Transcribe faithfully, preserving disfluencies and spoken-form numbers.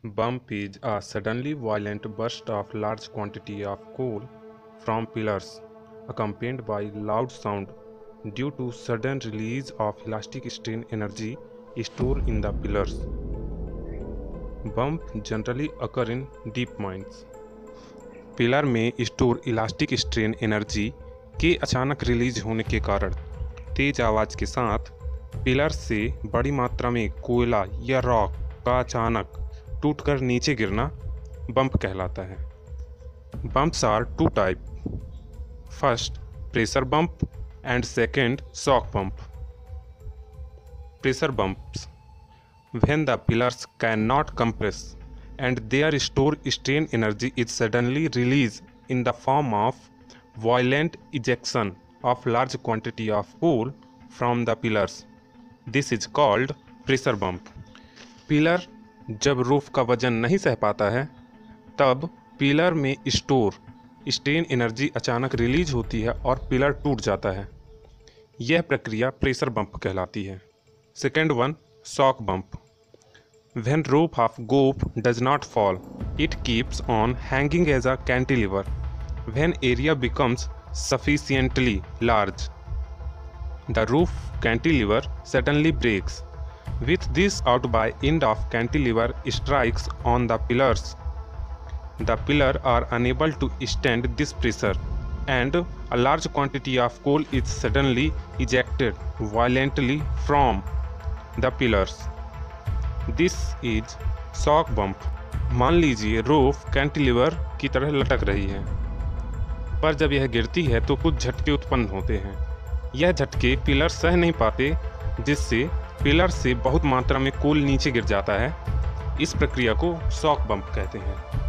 Bump is a suddenly violent burst of large quantity of coal from pillars, accompanied by loud sound due to sudden release of elastic strain energy stored in the pillars. Bump generally occur in deep mines. Pillar में store elastic strain energy के अचानक release होने के कारण तेज आवाज़ के साथ pillar से बड़ी मात्रा में कोयला या रॉक का अचानक टूटकर नीचे गिरना बम्प कहलाता है। Bumps are two type, first pressure bump and second shock bump. Pressure bumps when the pillars cannot compress and their stored strain energy is suddenly released in the form of violent ejection of large quantity of coal from the pillars. This is called pressure bump. Pillar जब roof का वजन नहीं सह पाता है तब pillar में store strain energy अचानक रिलीज होती है और पिलर टूट जाता है। यह प्रक्रिया प्रेशर बम्प कहलाती है। Second one shock bump. When rope of gope does not fall, it keeps on hanging as a cantilever. When area becomes sufficiently large, the roof cantilever suddenly breaks. With this out by end of cantilever strikes on the pillars. The pillar are unable to stand this pressure, and a large quantity of coal is suddenly ejected violently from the pillars. This is shock bump. मान लीजिए रोप cantilever की तरह लटक रही है, पर जब यह गिरती है तो कुछ झटके उत्पन्न होते हैं। यह झटके पिलर सह नहीं पाते, जिससे पिलर से बहुत मात्रा में कोल नीचे गिर जाता है। इस प्रक्रिया को शॉक बम्प कहते हैं।